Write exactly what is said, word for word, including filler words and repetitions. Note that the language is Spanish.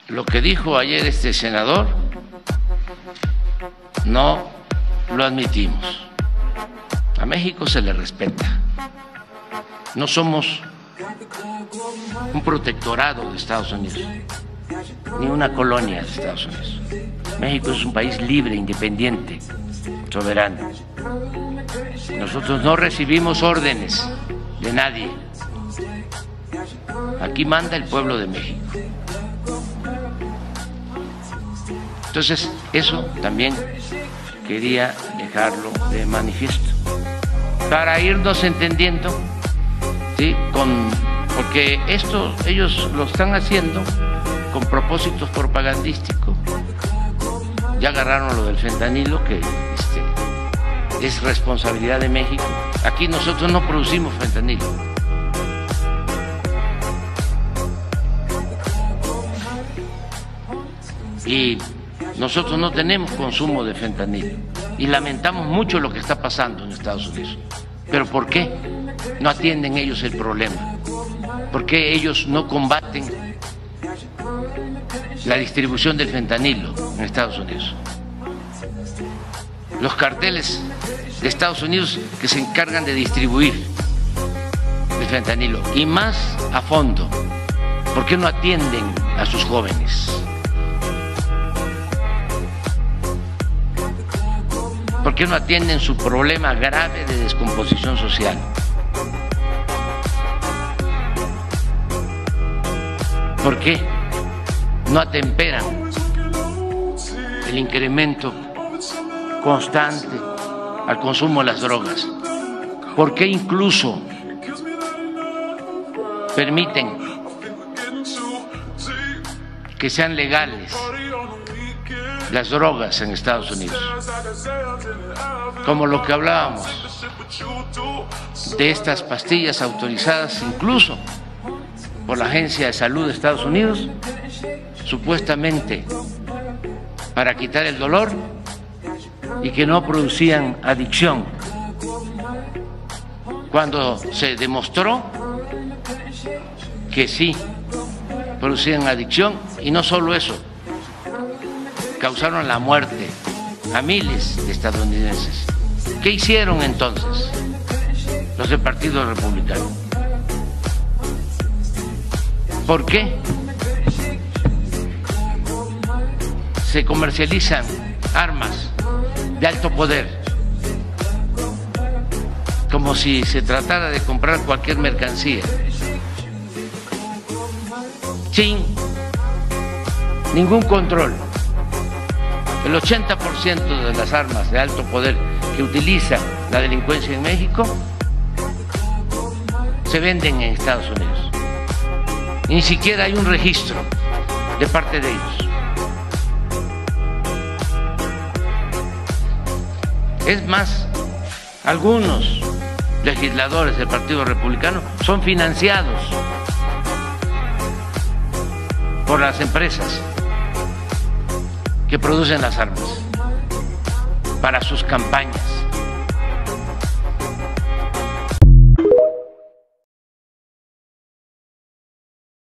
lo que dijo ayer este senador no lo admitimos. A México se le respeta. No somos un protectorado de Estados Unidos, ni una colonia de Estados Unidos. México es un país libre, independiente, soberano. Nosotros no recibimos órdenes de nadie. Aquí manda el pueblo de México. Entonces, eso también quería dejarlo de manifiesto, para irnos entendiendo, ¿sí? Con, porque esto ellos lo están haciendo con propósitos propagandísticos. Ya agarraron lo del fentanilo, que este, es responsabilidad de México. Aquí nosotros no producimos fentanilo. Y nosotros no tenemos consumo de fentanilo. Y lamentamos mucho lo que está pasando en Estados Unidos. ¿Pero por qué no atienden ellos el problema? ¿Por qué ellos no combaten la distribución del fentanilo en Estados Unidos? Los carteles de Estados Unidos que se encargan de distribuir el fentanilo, y más a fondo, ¿por qué no atienden a sus jóvenes? ¿Por qué no atienden su problema grave de descomposición social? ¿Por qué no atemperan el incremento constante al consumo de las drogas? ¿Por qué incluso permiten que sean legales las drogas en Estados Unidos? Como lo que hablábamos de estas pastillas autorizadas incluso por la Agencia de Salud de Estados Unidos, supuestamente para quitar el dolor, y que no producían adicción, cuando se demostró que sí producían adicción. Y no solo eso, causaron la muerte a miles de estadounidenses. ¿Qué hicieron entonces los del Partido Republicano? ¿Por qué se comercializan armas de alto poder como si se tratara de comprar cualquier mercancía, sin ningún control? El ochenta por ciento de las armas de alto poder que utiliza la delincuencia en México se venden en Estados Unidos. Ni siquiera hay un registro de parte de ellos. Es más, algunos legisladores del Partido Republicano son financiados por las empresas que producen las armas para sus campañas.